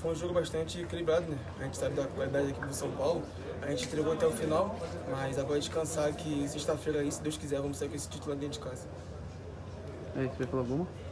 foi um jogo bastante equilibrado, né? A gente sabe da qualidade aqui do São Paulo, a gente entregou até o final, mas agora descansar que sexta-feira aí, se Deus quiser, vamos sair com esse título lá dentro de casa. É isso, vai falar alguma?